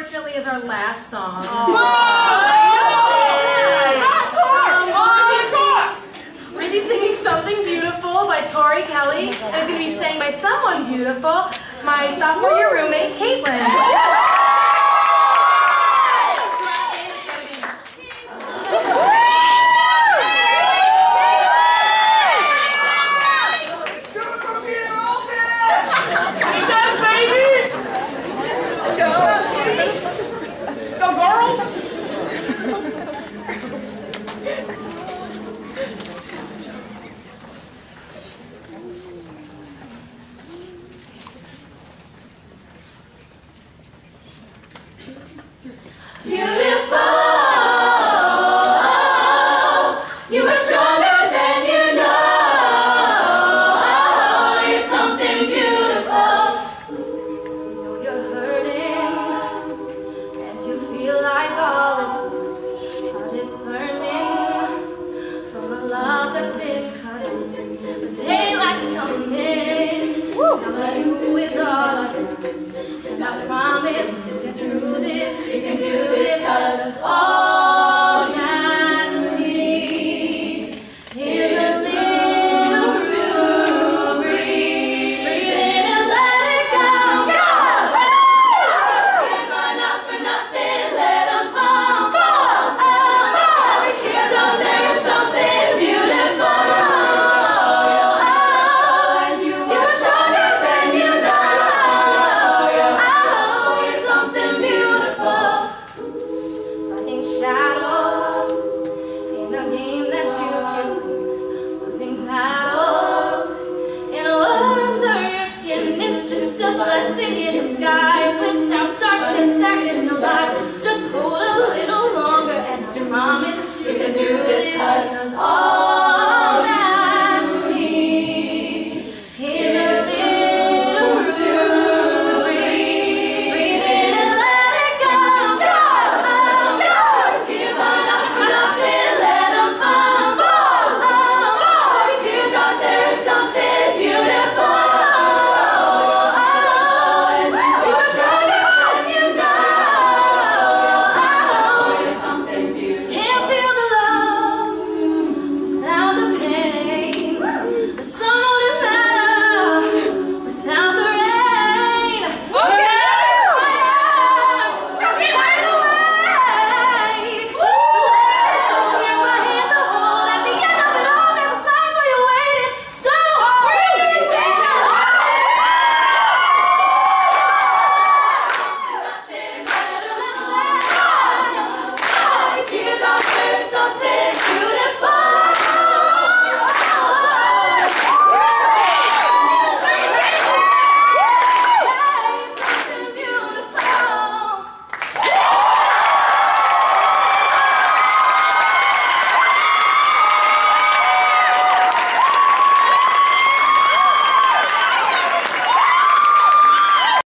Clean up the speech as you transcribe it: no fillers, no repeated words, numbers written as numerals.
unfortunately, is our last song. We're going to be singing Something Beautiful by Tori Kelly, and it's going to be sang by someone beautiful, my sophomore year roommate, Caitlin. And I promise to get through this. You can do this, 'cause all